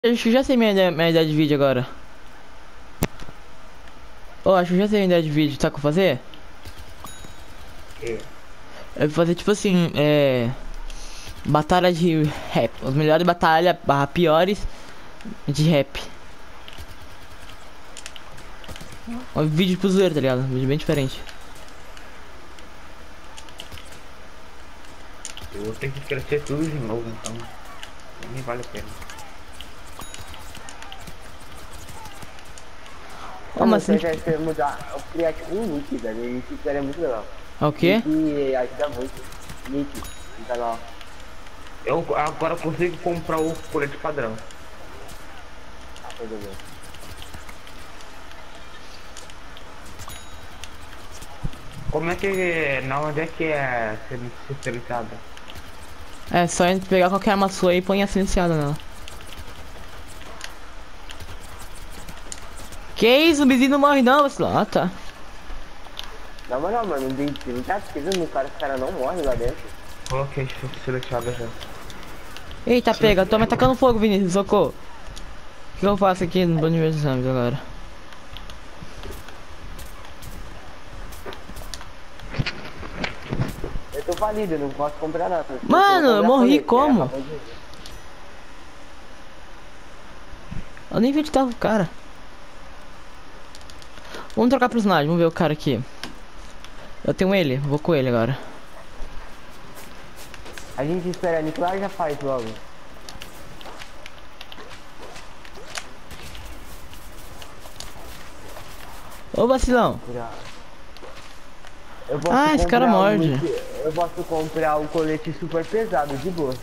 Acho que já sei minha ideia de vídeo agora. Acho que já sei minha ideia de vídeo, sabe o que eu vou fazer? É. Eu vou fazer tipo assim, batalha de rap. Os melhores batalhas barra piores de rap. Um vídeo pro zoeiro, tá ligado? Um vídeo bem diferente. Eu vou ter que crescer tudo de novo, então nem vale a pena. Mas Mano, se assim, eu tivesse mudar, eu criar tipo um nick, velho. O nick seria muito legal. é o quê? Nick ajuda muito. Nick, no canal. Eu agora consigo comprar o colete padrão. Coisa boa. Como é que. Na onde é que é silenciada? É só pegar qualquer arma sua e põe a silenciada nela. Que isso, o vizinho não morre não, vacilão. Ah, tá. Na moral, mano, não tá esquisito no cara, os caras não morrem lá dentro. Coloquei silenciada já. Eita, pega, tô me atacando fogo, Vinícius, socorro. O que eu faço aqui no banco de exames agora? Eu tô falido, eu não posso comprar nada. Mano, eu morri como? acabou de- Eu nem vi onde tava o cara. Vamos trocar personagem, vamos ver o cara aqui. Eu tenho ele, vou com ele agora. A gente espera a Nicolas já faz logo. Ô vacilão. Eu posso Ah, esse cara comprar morde. Eu posso comprar um colete super pesado, de boa.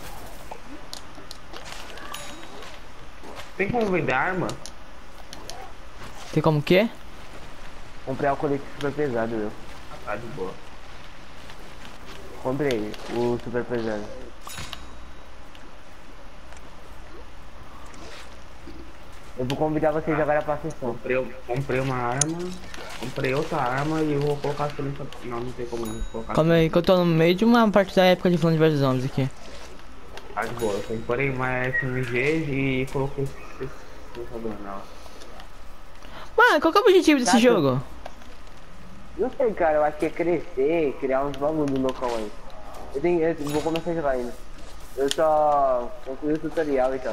Tem como vender arma? Tem como o quê? Comprar um colete super pesado, eu. Ah, tá de boa. Comprei o super pesado. Eu vou convidar vocês agora pra sessão. Comprei uma arma, comprei outra arma e eu vou colocar silenciada. Não, não tem como não colocar. Calma aí que eu tô no meio de uma parte da época de Plants vs Zombies aqui. Tá de boa. Eu comprei uma SMG e coloquei silenciador nela. Mano, qual que é o objetivo desse Tá, jogo? Não sei, cara, eu acho que é crescer, criar uns bagulho no local aí. Eu vou começar a jogar ainda. Eu só concluí o tutorial e tal.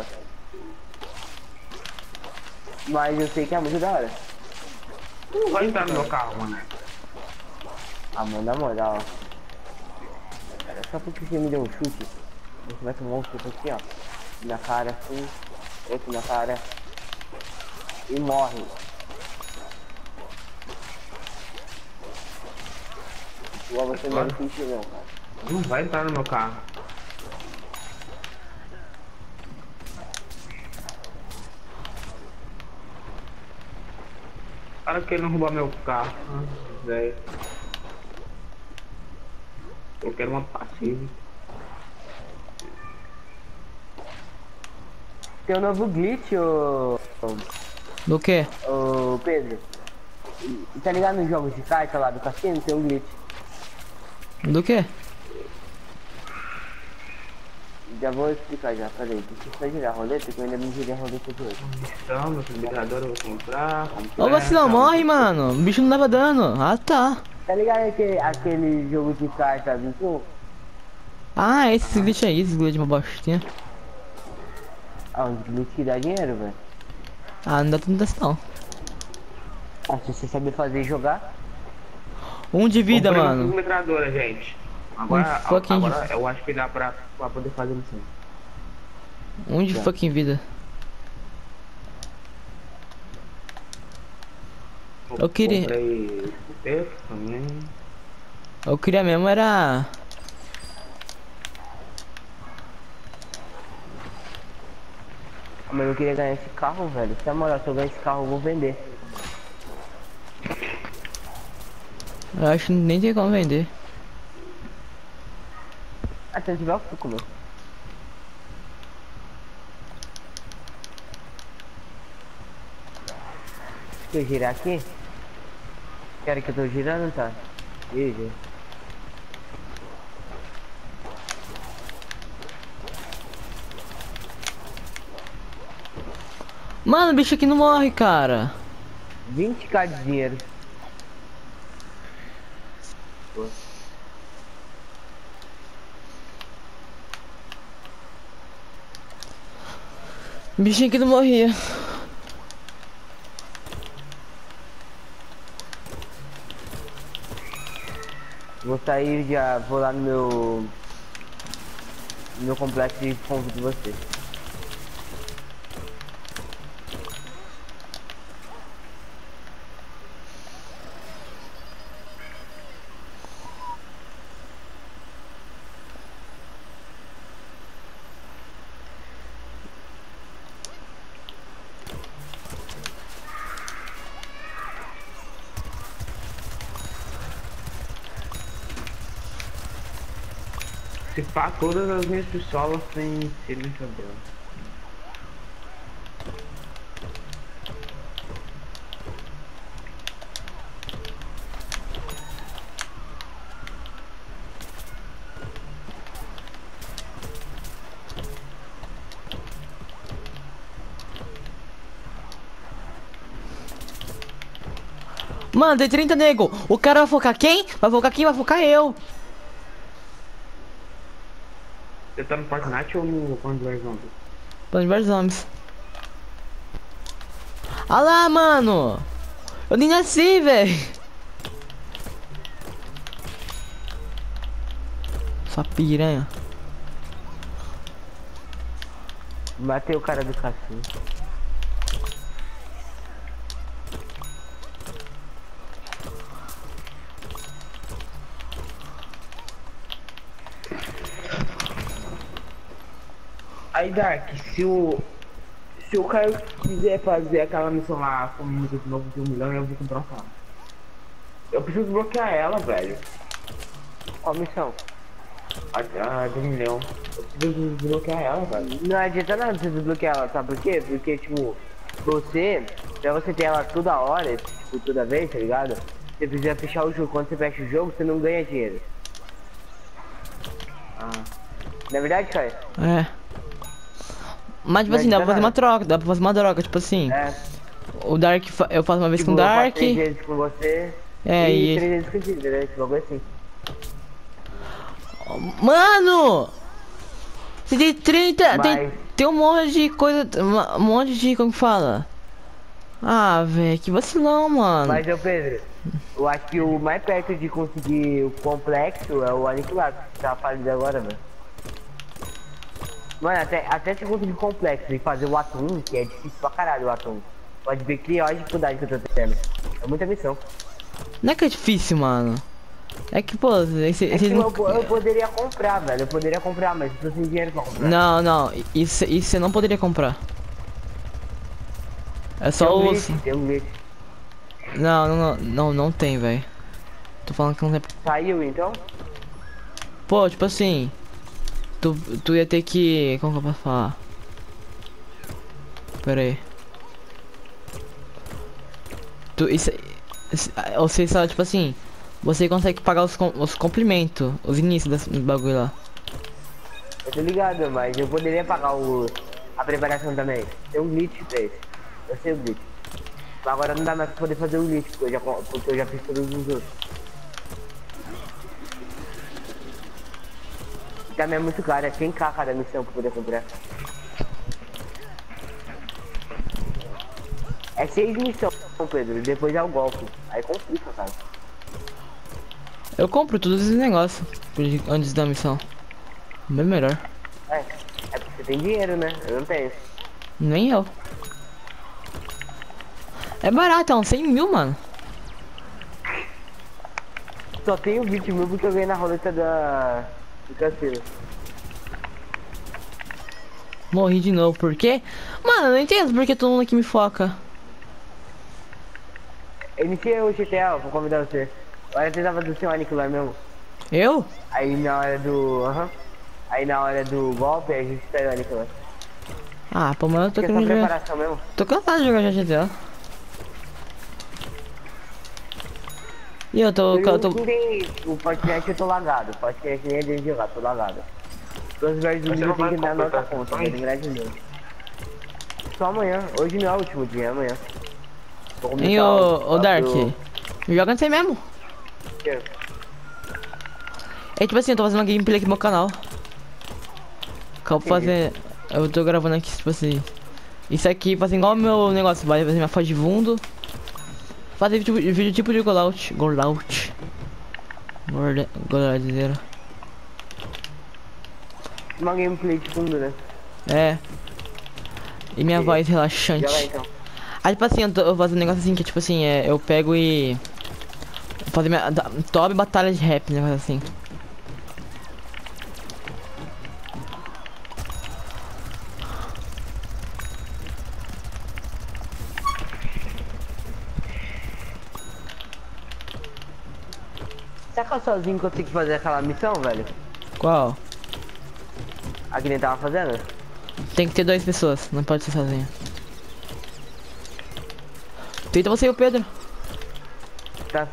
Mas eu sei que é muito da hora. Não vai entrar no meu carro, mano. Ah, mano, na moral. Cara, só porque você me deu um chute, você vai tomar um chute aqui, ó. Na cara, assim. Outro na cara. E morre. Igual você não existe não, cara. Não vai entrar no meu carro. Cara querendo roubar meu carro. Velho. Eu quero uma passiva. Tem um novo glitch, Do quê? ô Pedro. E tá ligado nos jogos de carta lá do cassino? Tem um glitch. Do quê? Já vou explicar já, peraí. Deixa eu só girar a roleta, que eu ainda não girei a roleta de hoje. Então, meu carburador eu vou comprar. Ô vacilão, morre, mano. O bicho não dava dano. Ah, tá. Tá ligado aquele jogo de carta do Ah, esse glitch aí, esse glitch de uma bostinha. Ah, uns glitch que dá dinheiro, velho. Ah, não dá tanto desse não. Ah, se você saber fazer e jogar. Um de vida, Comprei uma mano. metralhadora, gente. Agora, fucking- agora eu acho que dá pra poder fazer isso. Um de fucking vida. Eu queria- Comprei esse também. Eu queria mesmo era... Ah, mas eu queria ganhar esse carro, velho. Se a moral, se eu ganhar esse carro, eu vou vender. Eu acho que nem tem como vender. Ah, se eu tiver, eu fico, meu. Deixa eu girar aqui. Quero que eu tô girando, tá? Veja. Mano, o bicho aqui não morre, cara. 20k de dinheiro. O bichinho aqui não morria. Vou sair já, vou lá no meu complexo e convido você. Se pá, todas as minhas pistolas têm silenciador. Mano, tem 30 nego. O cara vai focar quem? Vai focar quem? Vai focar eu. Você tá no Fortnite ou no Plants Zombies? Plants vs Zombies. Ah lá, mano. Eu nem nasci, velho. Sua piranha. Matei o cara do cassino. Aí, Dark, se o Caio quiser fazer aquela missão lá com o minuto de novo de 1 milhão, eu vou comprar uma. Eu preciso bloquear ela, velho. Qual missão? A de 1 milhão. Eu preciso desbloquear ela, velho. Não adianta nada você desbloquear ela, sabe por quê? Porque, tipo, pra você ter ela toda hora, tipo, toda vez, tá ligado? Você precisa fechar o jogo. Quando você fecha o jogo, você não ganha dinheiro. Na verdade, Caio? É. Mas tipo assim, dá pra fazer uma troca, dá pra fazer uma troca, tipo assim. É. O Dark, eu faço uma vez Tipo, com o eu faço Dark. 3 vezes com você. É, e e 3 vezes contigo, né? Tipo, algo assim. Mano! Você tem 30. Mas- Tem um monte de coisa. Um monte de. Como que fala? Ah, velho, que vacilão, mano. Mas, ô Pedro, eu acho que o mais perto de conseguir o complexo é o aniquilado, que tá falido agora, velho. Mano, até se conseguir complexo e fazer o ato 1, que é difícil pra caralho o ato 1. Pode ver que olha a dificuldade que eu tô tendo. É muita missão. Não é que é difícil, mano. É que, pô, É que eu poderia comprar, velho. Eu poderia comprar, mas eu tô sem dinheiro pra comprar. Não, não, isso você não poderia comprar. É só Tem um os. glitch, tem um glitch. Não tem, velho. Tô falando que não tem. Saiu então? Pô, tipo assim. Tu ia ter que. Como que eu posso falar? Pera aí. Ou seja, tipo assim. Você consegue pagar os complementos, os inícios do bagulho lá. Eu tô ligado, mas eu poderia pagar a preparação também. Tem um glitch pra isso. Eu sei o glitch. Mas agora não dá mais pra poder fazer o glitch, porque eu já fiz todos os outros. Também é muito caro, é 100k cada missão pra poder comprar. É 6 missões, Pedro, depois é o golpe. Aí complica, cara. Eu compro todos esses negócios antes da missão. Bem melhor. É porque você tem dinheiro, né? Eu não tenho. Nem eu. É barato, é uns 100 mil, mano. Só tenho 20 mil porque eu ganhei na roleta do cassino. Morri de novo, por quê? Mano, eu não entendo porque todo mundo aqui me foca. Iniciei o GTA, vou convidar você. Olha, tentava do seu aniquilar mesmo. Eu? Aí na hora do... Aí na hora do golpe a gente sai o aniquilar. Ah, pô, mano, eu tô Porque é só querendo jogar. preparação mesmo. Tô cansado de jogar GTA. E eu tô. O Fortnite eu tô lagado. O Fortnite nem é de jogar, tô lagado. Os versos do Mas você mundo não tem que vai dar nossa completar conta, as vai lembrar de mim. Só amanhã. Hoje não é o último dia, é amanhã. Vou começar Hein, ô Dark? Joga não sei mesmo. quê? É tipo assim, eu tô fazendo uma gameplay aqui no meu canal. Que eu vou fazer. Eu tô gravando aqui, tipo assim. Isso aqui, fazer igual o meu negócio, vai fazer minha foto de fundo. Fazer vídeo tipo de Golout. Goladeira. Uma gameplay de fundo, né? É. E minha voz Joga aí, relaxante. então. Aí tipo assim, eu faço um negócio assim que tipo assim, eu pego e. Fazer minha top batalha de rap, negócio assim. Será que eu sozinho consigo fazer aquela missão, velho? Qual? A que nem tava fazendo? Tem que ter 2 pessoas, não pode ser sozinho. Tenta você e o Pedro. Tá.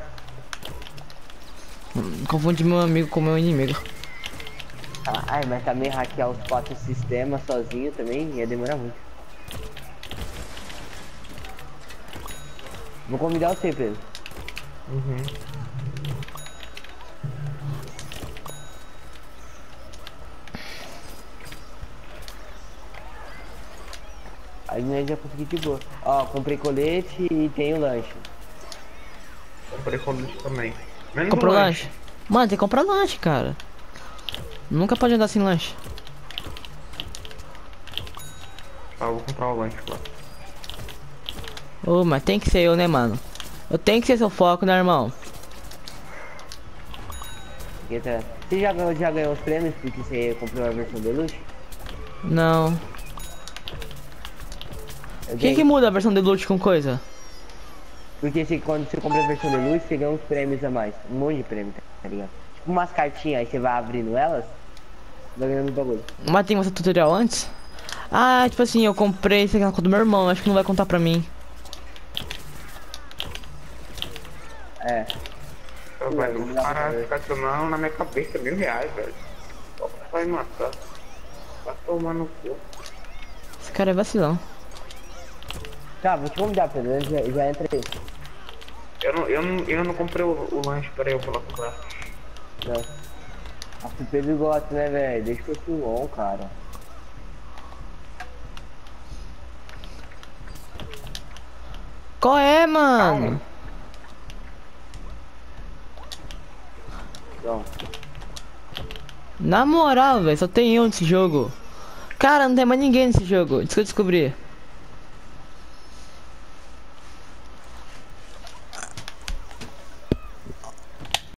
Confunde meu amigo com meu inimigo. Ai, mas também hackear os 4 sistemas sozinho também ia demorar muito. Vou convidar você, Pedro. Aí nós já consegui de boa. Ó, comprei colete e tenho lanche. Comprei colete também. Menos Comprou um lanche? Mano, tem que comprar lanche, cara. Nunca pode andar sem lanche. Tá, eu vou comprar o lanche lá. Ô, mas tem que ser eu, né, mano? Eu tenho que ser seu foco, né, irmão? Você já ganhou os prêmios porque você comprou a versão deluxe? Não. Eu O que ganhei. que muda a versão de loot com coisa? Porque quando você compra a versão deluxe, você ganha uns prêmios a mais. Um monte de prêmio, tá ligado? Tipo umas cartinhas, aí você vai abrindo elas, vai ganhando bagulho. Mas tem você tutorial antes? Ah, tipo assim, eu comprei isso aqui na conta do meu irmão, acho que não vai contar pra mim. É. Velho, os caras ficam tomando na minha cabeça R$1.000, velho. Só vai matar. Vai tomar no cu. Esse cara é vacilão. Tá, vou te convidar, Pedro, já entra aí. Eu não comprei o lanche, peraí, eu vou lá comprar. Tá. Acho que o Pedro gosta, né, velho? Deixa eu filmar, cara. Qual é, mano? Então, Na moral, velho, só tem eu nesse jogo. Cara, não tem mais ninguém nesse jogo. Isso que eu descobri.